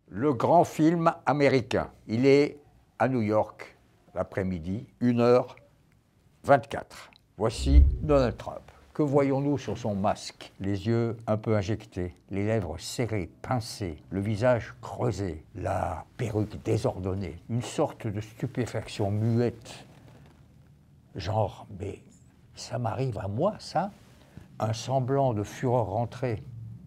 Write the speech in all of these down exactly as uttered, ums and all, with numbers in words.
Le grand film américain. Il est à New York, l'après-midi, une heure vingt-quatre. Voici Donald Trump. Que voyons-nous sur son masque? Les yeux un peu injectés, les lèvres serrées, pincées, le visage creusé, la perruque désordonnée, une sorte de stupéfaction muette. Genre, mais ça m'arrive à moi, ça? Un semblant de fureur rentrée,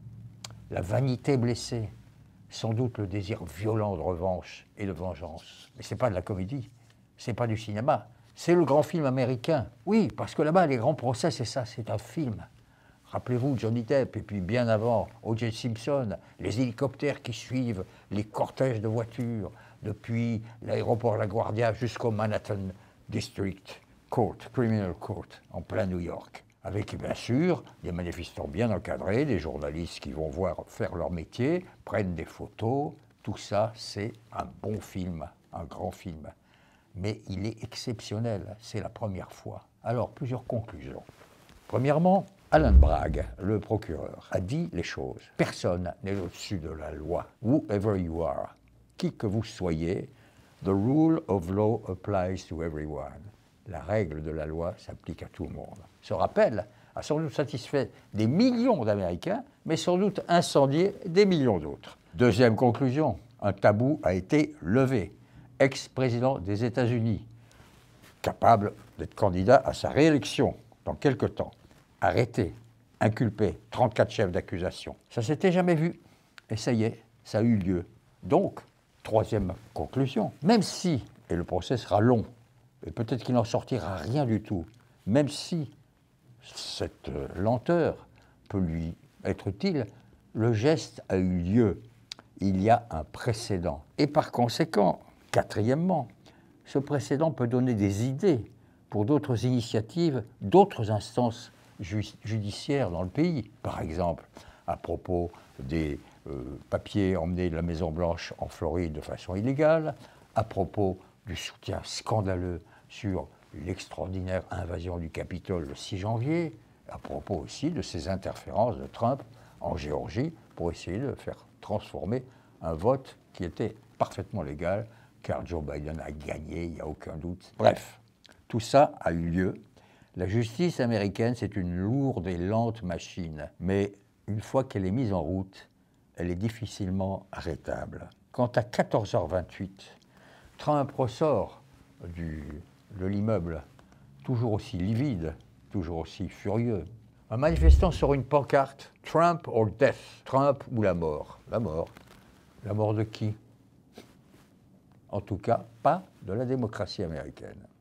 la vanité blessée, sans doute le désir violent de revanche et de vengeance. Mais c'est pas de la comédie, c'est pas du cinéma. C'est le grand film américain. Oui, parce que là-bas, les grands procès, c'est ça, c'est un film. Rappelez-vous Johnny Depp, et puis bien avant, O J Simpson, les hélicoptères qui suivent, les cortèges de voitures, depuis l'aéroport LaGuardia jusqu'au Manhattan District Court, Criminal Court, en plein New York. Avec, bien sûr, des manifestants bien encadrés, des journalistes qui vont voir faire leur métier, prennent des photos. Tout ça, c'est un bon film, un grand film. Mais il est exceptionnel, c'est la première fois. Alors, plusieurs conclusions. Premièrement, Allen Bragg, le procureur, a dit les choses. Personne n'est au-dessus de la loi. Whoever you are, qui que vous soyez, the rule of law applies to everyone. La règle de la loi s'applique à tout le monde. Ce rappel a sans doute satisfait des millions d'Américains, mais sans doute incendié des millions d'autres. Deuxième conclusion, un tabou a été levé. Ex-président des États-Unis, capable d'être candidat à sa réélection dans quelque temps, arrêté, inculpé, trente-quatre chefs d'accusation. Ça ne s'était jamais vu. Et ça y est, ça a eu lieu. Donc, troisième conclusion, même si, et le procès sera long, et peut-être qu'il n'en sortira rien du tout, même si cette lenteur peut lui être utile, le geste a eu lieu. Il y a un précédent. Et par conséquent, quatrièmement, ce précédent peut donner des idées pour d'autres initiatives, d'autres instances ju judiciaires dans le pays. Par exemple, à propos des euh, papiers emmenés de la Maison-Blanche en Floride de façon illégale, à propos du soutien scandaleux sur l'extraordinaire invasion du Capitole le six janvier, à propos aussi de ces interférences de Trump en Géorgie pour essayer de faire transformer un vote qui était parfaitement légal, car Joe Biden a gagné, il n'y a aucun doute. Bref, tout ça a eu lieu. La justice américaine, c'est une lourde et lente machine, mais une fois qu'elle est mise en route, elle est difficilement arrêtable. Quand à quatorze heures vingt-huit, Trump ressort du, de l'immeuble, toujours aussi livide, toujours aussi furieux, un manifestant sort une pancarte « Trump or death », Trump ou la mort. La mort. La mort de qui? En tout cas, pas de la démocratie américaine.